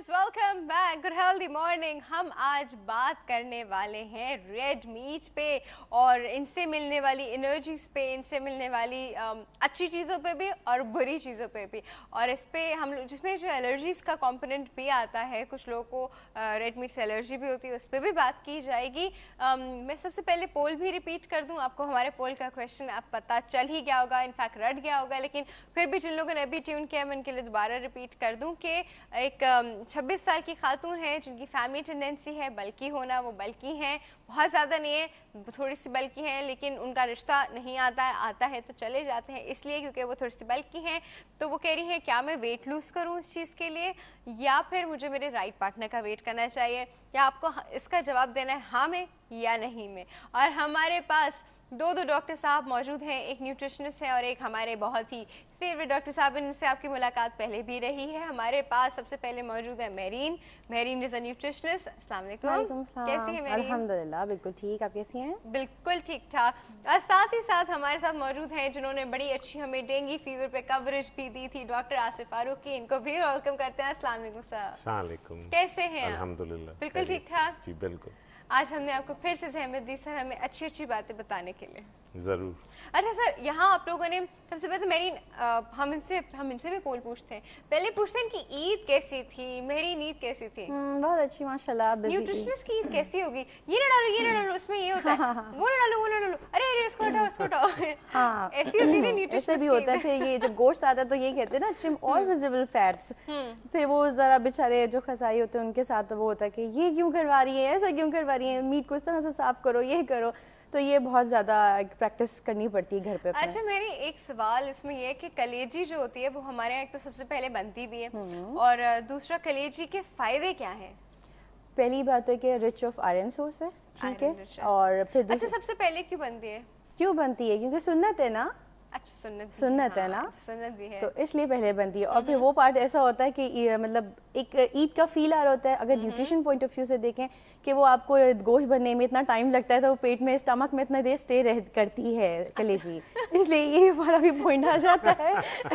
Viewers, welcome back good healthy morning. हम आज बात करने वाले हैं रेड मीट पे और इनसे मिलने वाली एनर्जीज पे, इनसे मिलने वाली अच्छी चीज़ों पे भी और बुरी चीज़ों पे भी। और इस पे हम लोग जिसमें जो एलर्जीज़ का कंपोनेंट भी आता है, कुछ लोगों को रेड मीट से एलर्जी भी होती है, उस पर भी बात की जाएगी। मैं सबसे पहले पोल भी रिपीट कर दूँ आपको। हमारे पोल का क्वेश्चन आप पता चल ही गया होगा, इनफैक्ट रट गया होगा, लेकिन फिर भी जिन लोगों ने अभी ट्यून किया मैं उनके लिए दोबारा रिपीट कर दूँ कि एक 26 साल की खातून है जिनकी फैमिली टेंडेंसी है बल्कि होना, वो बल्कि हैं, बहुत ज़्यादा नहीं है, थोड़ी सी बल्कि हैं, लेकिन उनका रिश्ता नहीं आता है तो चले जाते हैं इसलिए क्योंकि वो थोड़ी सी बल्कि हैं। तो वो कह रही हैं क्या मैं वेट लूज़ करूँ इस चीज़ के लिए या फिर मुझे मेरे राइट पार्टनर का वेट करना चाहिए, या आपको इसका जवाब देना है हाँ में या नहीं में। और हमारे पास दो डॉक्टर साहब मौजूद हैं, एक न्यूट्रिशनिस्ट है और एक हमारे बहुत ही फेवरेट डॉक्टर साहब, इनसे आपकी मुलाकात पहले भी रही है। हमारे पास सबसे पहले मौजूद है मेरीन इज अ न्यूट्रिशनिस्ट। अस्सलाम वालेकुम, कैसी है मेरीन? अल्हम्दुलिल्लाह बिल्कुल ठीक, आप कैसी हैं? बिल्कुल ठीक ठाक। और साथ ही साथ हमारे साथ मौजूद हैं जिन्होंने बड़ी अच्छी हमें डेंगू फीवर पे कवरेज भी दी थी, डॉक्टर आसिफ फारूकी। इनको भी वेलकम करते हैं। अस्सलाम वालेकुम सर। अस्सलाम वालेकुम, कैसे हैं? अल्हम्दुलिल्लाह बिल्कुल ठीक ठाक जी, बिल्कुल। आज हमने आपको फिर से ज़हमत दी सर हमें अच्छी बातें बताने के लिए। जरूर। अच्छा सर, यहाँ आप लोगों ने सबसे पहले मेरी हम इनसे भी पोल पूछते हैं। पहले पूछते हैं इनकी ईद कैसी थी, मेरी ईद कैसी थी? बहुत अच्छी माशाल्लाह। न्यूट्रिशनिस्ट की ईद कैसी होगी? ये ना डालो उसमें ये होता है, वो ना डालो अरे इसको हटाओ हाँ ऐसी होती है न्यूट्रिशनिस्ट। ऐसे भी होता है। फिर ये जब गोश्त आता है तो ये कहते हैं ना ट्रिम ऑल विजिबल फैट्स। फिर वो जरा बेचारे जो कसाई होते हैं उनके साथ वो होता है कि ये क्यों करवा रही है, ऐसा क्यों करवा रही है, मीट को इस तरह से साफ करो, ये करो। तो ये बहुत ज़्यादा प्रैक्टिस करनी पड़ती है घर पे। अच्छा, मेरी एक सवाल इसमें ये है कि कलेजी जो होती है वो हमारे यहाँ एक तो सबसे पहले बनती भी है और दूसरा कलेजी के फायदे क्या हैं? पहली बात है कि रिच ऑफ आयरन सोर्स है, ठीक है। और फिर अच्छा, सबसे पहले क्यों बनती है? क्यों बनती है? क्योंकि सुन्नत है ना। अच्छा, सुन्नत है ना, सुन्नत भी है तो इसलिए पहले बनती है। और फिर वो पार्ट ऐसा होता है कि मतलब एक ईद का फील आ रहा होता है। अगर न्यूट्रिशन पॉइंट ऑफ व्यू से देखें कि वो आपको गोश्त बनने में इतना टाइम लगता है तो वो पेट में स्टमक में इतना देर स्टे करती है कलेजी, इसलिए ये हमारा भी पॉइंट आ जाता है।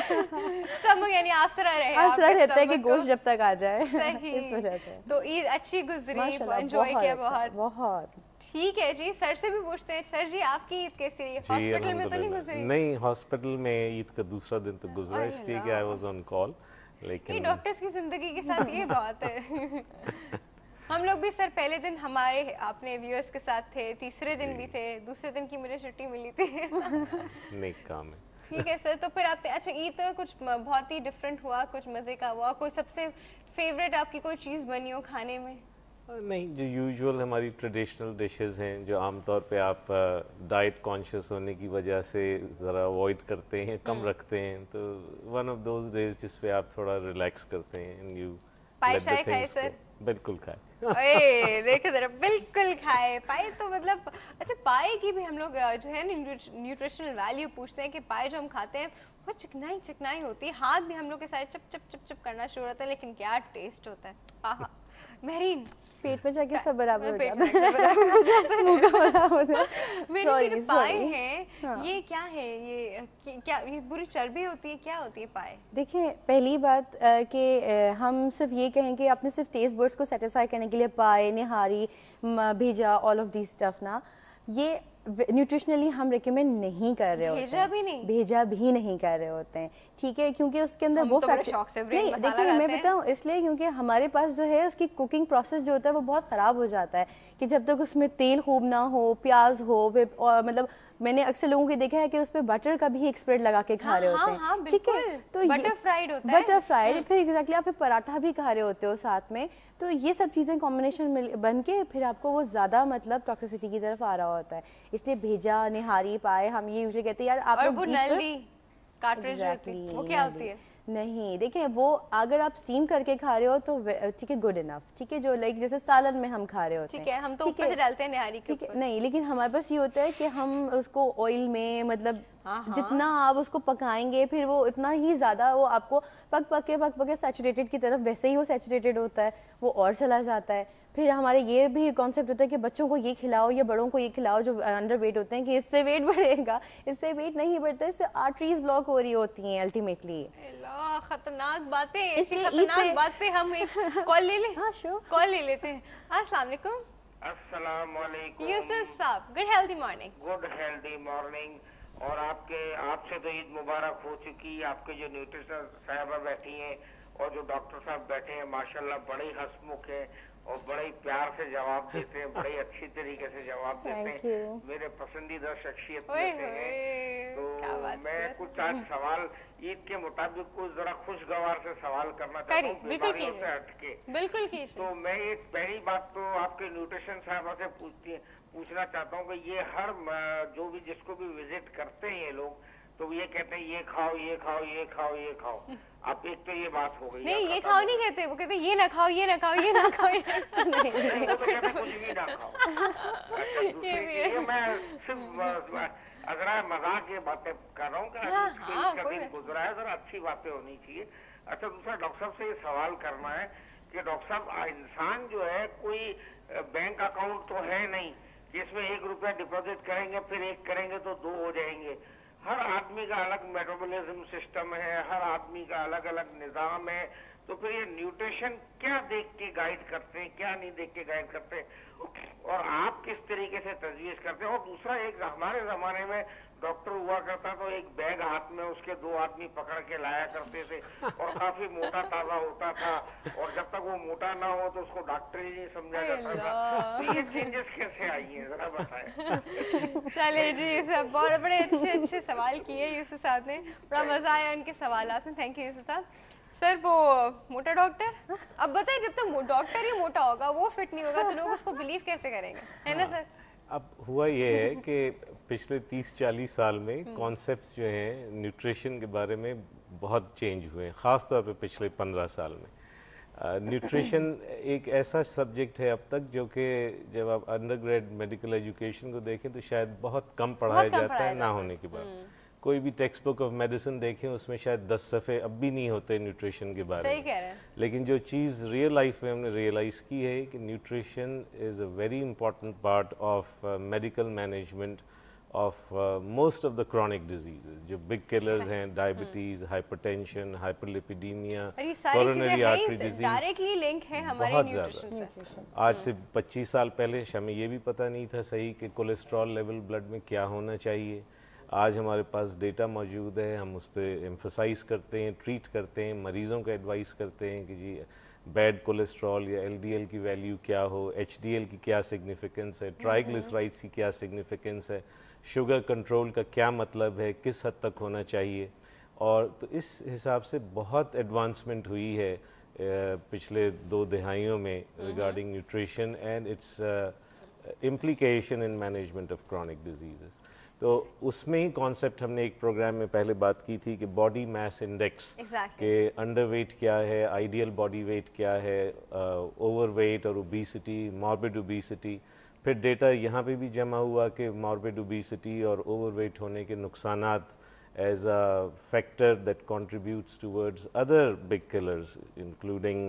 स्टमक यानी आसरा रहता है कि गोश्त जब तक आ जाए, इस वजह से। तो ईद अच्छी गुजरी, एंजॉय किया बहुत। ठीक है जी, सर से भी पूछते हैं। सर जी, आपकी ईद कैसी रही? हॉस्पिटल में तो नहीं गुजरी? नहीं, हॉस्पिटल में ईद का दूसरा दिन तो गुजरा, इसलिए कि आई वाज ऑन कॉल। लेकिन डॉक्टर्स की जिंदगी के साथ ये बात है। हम लोग भी सर पहले दिन हमारे अपने व्यूअर्स के साथ थे, तीसरे दिन भी थे, दूसरे दिन की मुझे छुट्टी मिली थी। नेक काम है। ठीक है सर, तो फिर आप अच्छा ईद तो कुछ बहुत ही डिफरेंट हुआ, कुछ मजे का हुआ, कोई सबसे फेवरेट आपकी कोई चीज बनी हो खाने में? नहीं, जो यूजुअल हमारी ट्रेडिशनल डिशेस हैं जो आमतौर पे आप डाइट कॉन्शियस होने की वजह से ज़रा अवॉइड करते हैं, कम रखते हैं, तो वन ऑफ दोज डेज जिस पे आप थोड़ा रिलैक्स करते हैं एंड यू पाए शाय खाए सर? बिल्कुल खाए। ओए देखो जरा, बिल्कुल खाए पाए तो मतलब। अच्छा, पाए की भी हम लोग जो है न्यूट्रिशनल वैल्यू पूछते हैं कि पाए जो हम खाते हैं वो चिकनाई होती है, हाथ भी हम लोग के सारे चप करना शुरू होता है, लेकिन क्या टेस्ट होता है। आहा मेरीन, पेट में जाके सब बराबर हो जाता है, मुंह का मजा होता है। मेरे पाए हैं, ये क्या है? ये बुरी चर्बी होती है, क्या होती है पाए? देखिए, पहली बात कि हम सिर्फ ये कहें कि अपने सिर्फ टेस्ट बर्ड्स को सेटिस्फाई करने के लिए पाए, निहारी, भेजा, ऑल ऑफ दीज स्टफ ना, ये न्यूट्रिशनली हम रिकमेंड नहीं कर रहे होते हैं। भेजा भी नहीं कर रहे होते हैं, ठीक है, क्योंकि उसके अंदर वो फैक्टर नहीं। देखिए, मैं बताऊं इसलिए क्योंकि हमारे पास जो है उसकी कुकिंग प्रोसेस जो होता है वो बहुत ख़राब हो जाता है कि जब तक उसमें तेल खूब ना हो, प्याज हो, और मतलब मैंने अक्सर लोगों को देखा है कि उस पर बटर का भी एक स्प्रेड लगा के खा रहे होते हैं, ठीक है। तो बटर फ्राइड होता है, बटर फ्राइड, फिर एग्जैक्टली आप पराठा भी खा रहे होते हो साथ में। तो ये सब चीज़ें कॉम्बिनेशन बन के फिर आपको वो ज़्यादा मतलब टॉक्सिसिटी की तरफ आ रहा होता है। इसलिए भेजा, निहारी, पाए हम ये यूजुअली कहते हैं यार आप लोग वो क्या होती है? नहीं, देखिए वो अगर आप स्टीम करके खा रहे हो तो ठीक है, गुड इनफ, ठीक है, जो लाइक जैसे सालन में हम खा रहे होते हैं, ठीक है, हम तो ऊपर से डालते हैं निहारी के ऊपर। नहीं, लेकिन हमारे पास ये होता है कि हम उसको ऑयल में मतलब जितना आप उसको पकाएंगे फिर वो इतना ही ज़्यादा वो आपको पक के सैचुरेटेड की तरफ वैसे ही वो सैचुरेटेड होता है, वो और चला जाता है। फिर हमारे ये भी कॉन्सेप्ट होता है कि बच्चों को ये खिलाओ या बड़ों को ये खिलाओ जो अंडर वेट होते हैं कि इससे वेट बढ़ेगा, इससे वेट नहीं बढ़ता, इससे आर्टरीज ब्लॉक हो रही होती हैं अल्टीमेटली। खतरनाक बातें, ऐसी खतरनाक बात पे हम एक कॉल ले लें। हाँ श्योर, कॉल ले लेते हैं। अस्सलाम वालेकुम। अस्सलाम वालेकुम यूसुफ साहब, good healthy morning. Good healthy morning. और आपसे तो ईद मुबारक हो चुकी। आपके जो न्यूट्रिशन साहबा बैठी हैं और जो डॉक्टर साहब बैठे हैं माशाल्लाह बड़े हंसमुख हैं और बड़े प्यार से जवाब देते हैं, बड़े अच्छी तरीके से जवाब देते हैं। मेरे पसंदीदा शख्सियत में से हैं। तो मैं कुछ आज सवाल ईद के मुताबिक कुछ जरा खुशगवार से सवाल करना चाहता हूँ, बीमारियों से हटके। बिल्कुल कीजिए। तो मैं एक पहली बात तो आपके न्यूट्रिशन साहबा से पूछना चाहता हूँ कि ये हर जो भी जिसको भी विजिट करते हैं ये लोग तो ये कहते हैं ये खाओ ये खाओ ये खाओ ये खाओ। अब एक तो ये बात हो गई। नहीं ये खाओ नहीं कहते, वो कहते ये ना खाओ ये ना खाओ ये ना खाओ नहीं तो कहते कुछ भी ना खाओ। अच्छा दूसरी मैं सिर्फ अगर मजाक ये बातें कर रहा हूँ कि दिन गुजरा है, जरा अच्छी बातें होनी चाहिए। अच्छा दूसरा डॉक्टर साहब से ये सवाल करना है कि डॉक्टर साहब इंसान जो है कोई बैंक अकाउंट तो है नहीं जिसमें 1 रुपया डिपॉजिट करेंगे फिर 1 करेंगे तो 2 हो जाएंगे। हर आदमी का अलग मेटाबॉलिज्म सिस्टम है, हर आदमी का अलग अलग निजाम है। तो फिर ये न्यूट्रिशन क्या देख के गाइड करते हैं, क्या नहीं देख के गाइड करते और आप किस तरीके से तजवीज़ करते हैं। और दूसरा एक हमारे जमाने में डॉक्टर हुआ करता तो एक बैग हाथ में उसके 2 आदमी पकड़ के लाया करते थे और काफी मोटा ताजा होता था और जब तक वो मोटा ना हो तो उसको डॉक्टर ही नहीं समझा जाता था। तो ये चेंजेस कैसे आई हैं जरा बताएं। चले जी, सब बहुत बड़े अच्छे सवाल किए यूसुफ साहब ने, बड़ा मजा आया उनके सवालात में। थैंक यू यूसुफ साहब। सर वो मोटा डॉक्टर, अब बताइए जब तक डॉक्टर ही मोटा होगा वो फिट नहीं होगा तो लोग उसको बिलीव कैसे करेंगे, है ना सर? अब हुआ ये है कि पिछले 30-40 साल में कॉन्सेप्ट्स जो हैं न्यूट्रिशन के बारे में बहुत चेंज हुए हैं, ख़ास तौर पे पिछले 15 साल में। न्यूट्रिशन एक ऐसा सब्जेक्ट है अब तक जो कि जब आप अंडर ग्रेड मेडिकल एजुकेशन को देखें तो शायद बहुत कम पढ़ाया जाता है ना होने के बाद। कोई भी टेक्स्ट बुक ऑफ मेडिसिन देखें उसमें शायद 10 सफ़े अब भी नहीं होते न्यूट्रिशन के बारे में। सही कह रहे हैं। लेकिन जो चीज़ रियल लाइफ में हमने रियलाइज़ की है कि nutrition is a very important part of medical management of most of the chronic diseases जो बिग किलर्स हैं, diabetes, hypertension, hyperlipidaemia, coronary artery disease, directly link है हमारे बहुत न्यूट्रिशन ज़्यादा। आज से 25 साल पहले हमें ये भी पता नहीं था सही कि कोलेस्ट्रॉल लेवल ब्लड में क्या होना चाहिए। आज हमारे पास डेटा मौजूद है, हम उस पर एम्फसाइज करते हैं, ट्रीट करते हैं, मरीज़ों को एडवाइस करते हैं कि जी बैड कोलेस्ट्रॉल या LDL की वैल्यू क्या हो, HDL की क्या सिग्निफिकेंस है, ट्राइग्लिसराइड्स की क्या सिग्निफिकेंस है, शुगर कंट्रोल का क्या मतलब है, किस हद तक होना चाहिए। और तो इस हिसाब से बहुत एडवांसमेंट हुई है पिछले 2 दहाइयों में regarding nutrition and its implication in management of chronic disease. तो उसमें ही कॉन्सेप्ट हमने एक प्रोग्राम में पहले बात की थी कि बॉडी मास इंडेक्स के अंडरवेट क्या है, आइडियल बॉडी वेट क्या है, ओवरवेट और ओबेसिटी, मॉर्बिड ओबेसिटी। फिर डेटा यहाँ पे भी जमा हुआ कि मॉर्बिड ओबेसिटी और ओवरवेट होने के नुकसानात as a factor that contributes towards other big killers including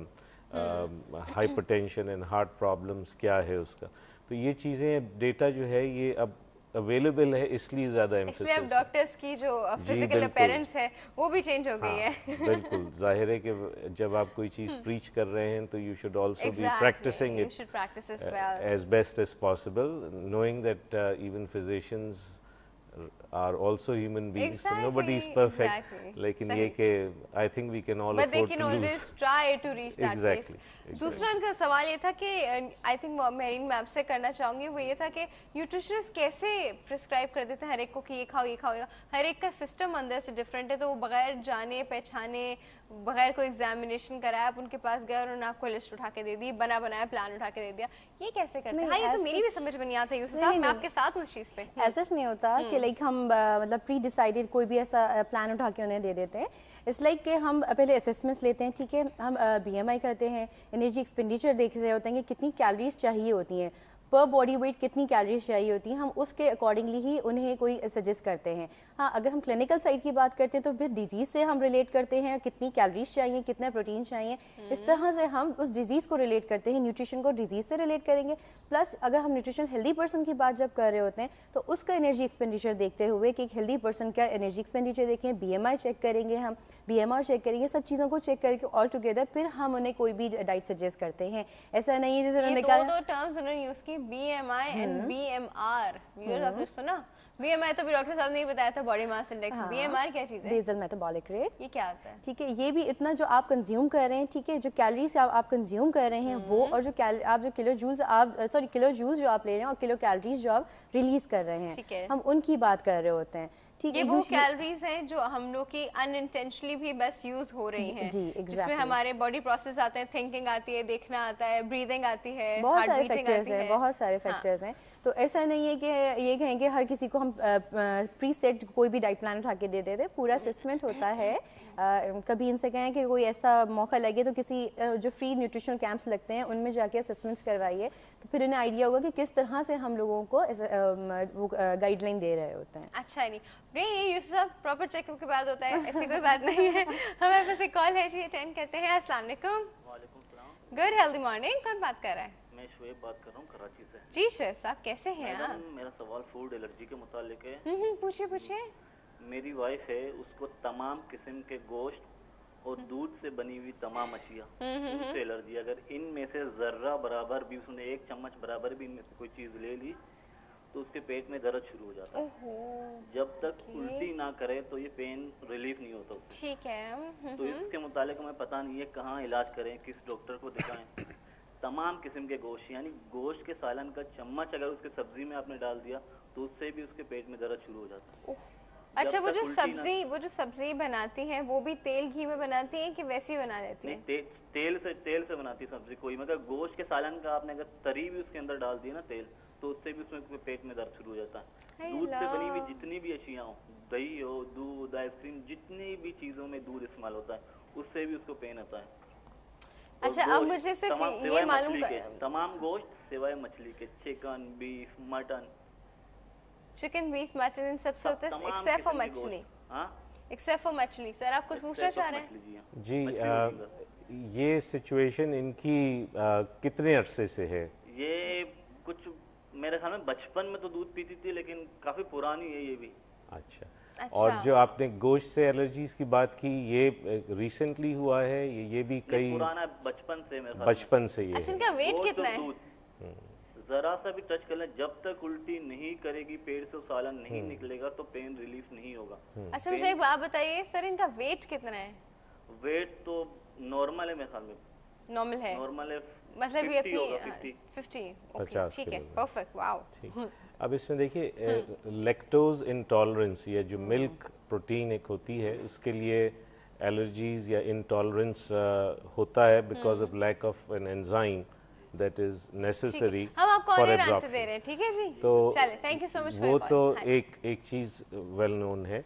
hypertension and heart problems क्या है उसका। तो ये चीज़ें डेटा जो है ये अब अवेलेबल है, इसलिए ज़्यादा एम्फेसिस है। अब डॉक्टर्स की जो फिजिकल अपीयरेंस है वो भी चेंज हो गई है। बिल्कुल जाहिर है कि जब आप कोई चीज़ प्रीच कर रहे हैं तो you should also be practising it as best as possible, knowing that even physicians are also human beings, so nobody is perfect. लेकिन ये कि I think we can all afford to lose. But they can always try to reach that place. दूसरा उनका सवाल ये था कि I think marine मैं आपसे करना चाहूँगी वो ये था कि न्यूट्रिशनिस्ट कैसे प्रिस्क्राइब कर देते हैं हर एक को कि ये खाओ ये खाओ, हर एक का सिस्टम अंदर से डिफरेंट है। तो वो बगैर जाने पहचाने, बगैर कोई एग्जामिनेशन कराया आप उनके पास गए और उन्होंने आपको लिस्ट उठा के दे दी, बना बनाया प्लान उठा के दे दिया, ये कैसे करते हैं? हाँ ये तो मेरी भी समझ में नहीं आता यूसुफ साहब, मैं आपके साथ उस चीज़ पे। ऐसा नहीं होता कि लाइक हम मतलब प्री डिसाइडेड कोई भी ऐसा प्लान उठा के उन्हें दे देते हैं। इट्स लाइक कि हम पहले असेसमेंट्स लेते हैं, ठीक है, हम BMI करते हैं, एनर्जी एक्सपेंडिचर देख रहे होते हैं कि कितनी कैलोरीज चाहिए होती हैं, پر باڈی ویٹ کتنی کیلریز چاہیے ہوتی ہیں, ہم اس کے اکارڈنگلی ہی انہیں کوئی سجیسٹ کرتے ہیں. ہاں اگر ہم کلینکل سائڈ کی بات کرتے ہیں تو پھر ڈیزیز سے ہم ریلیٹ کرتے ہیں, کتنی کیلریز چاہیے, کتنے پروٹین چاہیے, اس طرح سے ہم اس ڈیزیز کو ریلیٹ کرتے ہیں. نیوٹریشن کو ڈیزیز سے ریلیٹ کریں گے, پلس اگر ہم نیوٹریشن ہیلدی پرسن کی بات جب کر رہے ہوتے ہیں تو اس کا انرجی ایکسپینڈیچر دیکھتے ہوئے کہ ایک ہیلدی پرسن کا انرجی ایکسپینڈیچر دیکھیں, بی ایم آئی چیک کریں گے, ہم بی ایم آر چیک کریں گے, سب چیزوں کو چیک کر کے آل ٹوگیدر پھر ہم انہیں کوئی بھی ڈائٹ سجیسٹ کرتے ہیں. ایسا نہیں ہے جیسے انہوں نے کہا دو ٹرمز انہوں نے یوز کی, B M I and B M R. Viewers آپ نے سنا بی ایم آئی تو بھی ڈاکٹر صاحب نے بتایا تھا, body mass index. B M R کیا چیز ہے؟ Basal metabolic rate. یہ کیا ہوتا ہے؟ ٹھیک ہے, یہ بھی اتنا جو آپ کنزیوم کر رہے ہیں, ٹھیک ہے, جو کیلریز آپ کنزیوم کر رہے ہیں وہ, اور جو آپ جو کلو جولز جو آپ لے رہے ہیں اور کلو کیلریز جو آپ ریلیز کر رہے ہیں, ہم ان کی بات کر رہے ہوتے ہیں. یہ وہ کیلریز ہیں جو ہم لوگ کی ان انٹینشنلی بھی بس یوز ہو رہی ہیں, جس میں ہمارے باڈی پروسیس آتے ہیں, تھنکنگ آتی ہے, دیکھنا آتا ہے, بریدنگ آتی ہے, بہت سارے فیکٹرز ہیں, بہت سارے فیکٹرز ہیں. تو ایسا نہیں ہے کہ یہ کہیں کہ ہر کسی کو ہم پری سیٹ کوئی بھی ڈائٹ پلان اٹھا کے دے دیتے, پورا اسسمنٹ ہوتا ہے. کبھی ان سے کہیں کہ کوئی ایسا موقع لگے تو کسی جو فری نیوٹریشن کیمپس لگتے ہیں ان میں جا کے اسسمنٹس کروائیے, تو پھر انہیں آئیڈیا ہوگا کہ کس طرح سے ہم لوگوں کو گائیڈ لائن دے رہے ہوتے ہیں. اچھا نہیں یوسف صاحب, پراپر چیک اپ کے بعد ہوتا ہے, ایسی کوئی بات نہیں ہے. ہمارے پاس ایک کال ہے جی, اٹینڈ کرتے ہیں. السلام علیکم. وعلیکم السلام. Good healthy morning. کون بات کر رہا ہے؟ میں شعیب بات کر رہا ہوں کراچی سے. جی شعیب صاحب کیسے ہیں آپ؟ میرا سوال فوڈ الرجی کے متعلق ہے. پوچھیے. میری وائف ہے, اس کو تمام قسم کے گوشت اور دودھ سے بنی ہوئی تمام اشیاء سے الرجی. اگر ان میں سے ذرہ برابر بھی, اس نے 1 چمچ برابر بھی ان میں سے کوئی چیز لے لی تو اس کے پیٹ میں درد شروع ہو جاتا ہے. جب تک الٹی نہ کرے تو یہ پین ریلیف نہیں ہوتا. ٹھیک ہے. تو اس کے متعلق ہمیں پتہ نہیں ہے کہاں علاج کریں, کس ڈاکٹر کو دکھائیں. تمام قسم کے گوشت, یعنی گوشت کے سالن کا چمچ اگر اس کے سبزی میں آپ نے ڈال دیا تو اس سے بھی اس کے پیٹ میں درد شروع ہو جاتا ہے. اچھا, وہ جو سبزی بناتی ہیں وہ بھی تیل گھی میں بناتی ہیں کہ ویسی بنا لیتی ہیں؟ نہیں, تیل سے بناتی ہے سبزی کوئی, مگر گوشت کے سالن کا آپ نے اگر تری بھی اس کے اندر ڈال دیا نا تیل, تو اس سے بھی اس میں پیٹ میں درد شروع ہو جاتا ہے. دودھ سے بنی ہوئی جتنی بھی اشیاء ہوں, دہی ہو, دودھ, آئس کریم, جتنی بھی چیزوں میں دودھ استعمال ہوتا ہے اس سے بھی اس کو پین ہوتا ہے. اچھا, اب مجھے صرف یہ معلوم تمام گوشت سوائے مچھلی کے, chicken, beef, mutton, chicken, beef, mutton, ان سب سے ہوتا ہے ایکسیپٹ فار مچھلی. ایکسیپٹ فار مچھلی. سر آپ کچھ پوچھنا چاہ رہے ہیں؟ جی, یہ سچویشن ان کی کتنے عرصے سے ہے؟ یہ کچھ میرے خیال میں بچپن میں تو دودھ پیتی تھی, لیکن کافی پرانی ہے یہ بھی. اچھا, اور جو آپ نے گوشت سے الرجیز کی بات کی, یہ ریسنٹلی ہوا ہے یہ بھی کئی پرانا بچپن سے میرے خیال بچپن سے یہ اچھا, ان کا ویٹ کتنا ہے؟ ذرا سا بھی ٹچ کر لیں, جب تک الٹی نہیں کرے گی, پیٹ سے سالن نہیں نکلے گا تو پین ریلیف نہیں ہوگا. اچھا مجھے ایک بات بتائیے سر, ان کا ویٹ کتنا ہے؟ ویٹ تو نارمل ہے میرے خیال میں. نارمل ہے مطلب یہ اپنی 50. ٹھیک ہے, پرفیکٹ. واو. اب اس میں دیکھیے, لیکٹوز انٹالرنس یا جو ملک پروٹین ایک ہوتی ہے, اس کے لیے الرجیز یا انٹالرنس ہوتا ہے because of lack of an enzyme that is necessary for absorption. تو وہ تو ایک چیز ویل نون ہے.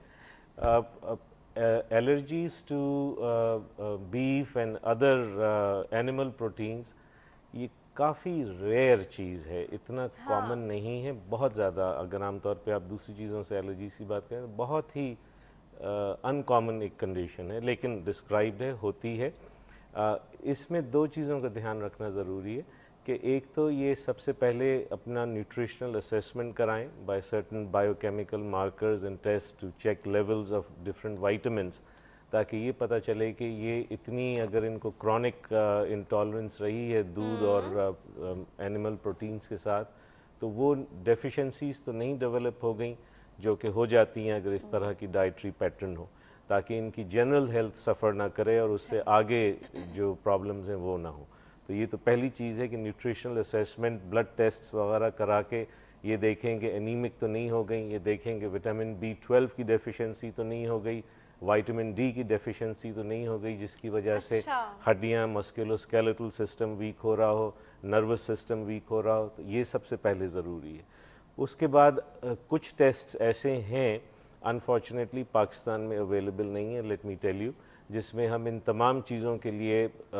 allergies to beef and other animal proteins یہ کافی ریئر چیز ہے, اتنا کامن نہیں ہے, بہت زیادہ. اگر عام طور پہ آپ دوسری چیزوں سے الرجیز کی بات کریں, بہت ہی ان کامن ایک کنڈیشن ہے, لیکن ڈسکرائبڈ ہے, ہوتی ہے. اس میں 2 چیزوں کا دھیان رکھنا ضروری ہے کہ ایک تو یہ سب سے پہلے اپنا نیوٹریشنل اسیسمنٹ کرائیں by certain biochemical markers and test to check levels of different vitamins, تاکہ یہ پتہ چلے کہ یہ اتنی اگر ان کو کرونک انٹالرنس رہی ہے دودھ اور اینیمل پروٹینز کے ساتھ, تو وہ ڈیفیشنسیز تو نہیں ڈیولپ ہو گئیں جو کہ ہو جاتی ہیں اگر اس طرح کی ڈائٹری پیٹرن ہو, تاکہ ان کی جنرل ہیلتھ سفر نہ کرے اور اس سے آگے جو پرابلمز ہیں وہ نہ ہوں. تو یہ تو پہلی چیز ہے کہ نیوٹریشنل اسیسمنٹ, بلڈ ٹیسٹس وغیرہ کرا کے یہ دیکھیں کہ انیمک تو نہیں ہو گئی, یہ دیکھیں کہ وٹامن B12 کی ڈیفیشنسی تو نہیں ہو گئی, وائٹامن ڈی کی ڈیفیشنسی تو نہیں ہو گئی جس کی وجہ سے ہڈیاں, مسکولوسکیلیٹل سسٹم ویک ہو رہا ہو, نروس سسٹم ویک ہو رہا ہو. تو یہ سب سے پہلے ضروری ہے. اس کے بعد کچھ ٹیسٹ ایسے ہیں انفارچونیٹلی پاکستان میں اویلیبل نہیں ہے. لیٹ می ٹیل یو जिसमें हम इन तमाम चीज़ों के लिए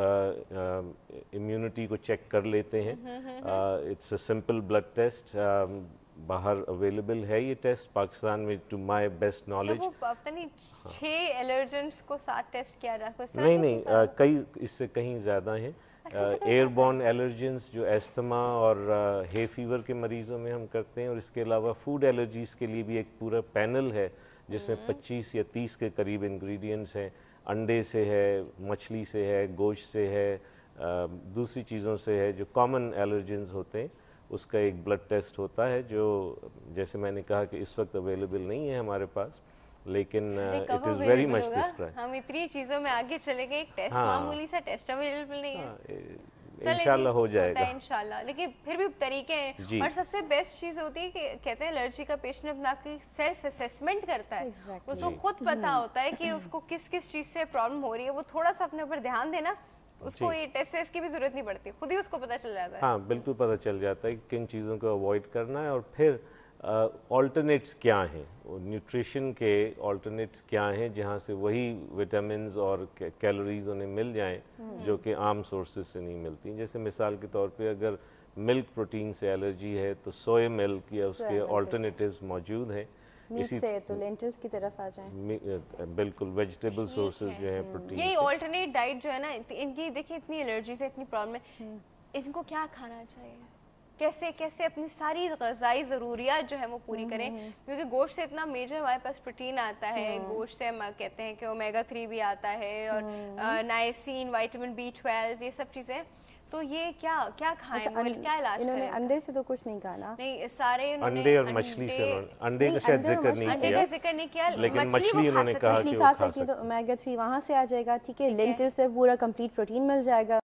इम्यूनिटी को चेक कर लेते हैं। It's a simple blood test, बाहर अवेलेबल है ये टेस्ट पाकिस्तान में, टू माय बेस्ट नॉलेज। वो पता नहीं 6 एलर्जेंट्स को 7 टेस्ट किया जाता है? नहीं, कई इससे कहीं ज़्यादा हैं। एयरबॉर्न एलर्जेंस जो एस्थमा और हे फीवर के मरीज़ों में हम करते हैं, और इसके अलावा फूड एलर्जीज़ के लिए भी एक पूरा पैनल है जिसमें 25 या 30 के करीब इंग्रेडिएंट्स हैं। अंडे से है, मछली से है, गोश्त से है, दूसरी चीज़ों से है, जो कॉमन एलर्जेंस होते हैं। उसका एक ब्लड टेस्ट होता है जो जैसे मैंने कहा कि इस वक्त अवेलेबल नहीं है हमारे पास, लेकिन it is very much describe. हम इतनी चीज़ों में आगे चले गए, एक टेस्ट मामूली सा टेस्ट अवेलेबल नहीं है। इंशाल्लाह हो जाएगा, इंशाल्लाह, लेकिन फिर भी तरीके हैं। और सबसे बेस्ट चीज़ होती है कि कहते हैं एलर्जी का पेशेंट अपना की सेल्फ असेसमेंट करता है। उसको खुद पता होता है कि उसको किस किस चीज़ से प्रॉब्लम हो रही है। वो थोड़ा सा अपने ऊपर ध्यान देना, उसको ये टेस्ट वेस्ट की भी जरूरत नहीं पड़ती, खुद ही उसको पता चल जाता है। हाँ, बिल्कुल पता चल जाता है कि किन चीज़ों को अवॉइड करना है, और फिर ऑल्टरनेट्स क्या हैं, न्यूट्रिशन के ऑल्टरनेट्स क्या हैं जहाँ से वही विटामिन्स और कैलोरीज उन्हें मिल जाएं जो कि आम सोर्सेज से नहीं मिलती। जैसे मिसाल के तौर पे अगर मिल्क प्रोटीन से एलर्जी है तो सोया मिल्क या उसके ऑल्टरनेटिव्स मौजूद हैं। इसी से तो लेंटिल्स की तरफ आ जाएं। बिल्कुल, वेजिटेबल सोर्सेज जो हैं प्रोटीन। ये ऑल्टरनेट डाइट जो है ना, इनकी देखिए इतनी एलर्जी से इतनी प्रॉब्लम है, इनको क्या खाना चाहिए, कैसे कैसे अपनी सारी ग़िज़ाई ज़रूरियात जो है वो पूरी करें, क्योंकि गोश्त से इतना मेजर हमारे पास प्रोटीन आता है। गोश्त से हम कहते हैं कि ओमेगा 3 भी आता है, और नाइसिन, विटामिन B12, ये सब चीज़ें। तो ये क्या क्या खाएं? अच्छा, क्या इलाज करें? अंडे से तो कुछ नहीं खाना, नहीं सारे अंडे और मछली से। अंडे का शायद जिक्र नहीं किया, लेकिन मछली उन्होंने कहा कि खा सकती है, तो ओमेगा 3 वहाँ से आ जाएगा। ठीक है, लेंटिल से पूरा कंप्लीट प्रोटीन मिल जाएगा।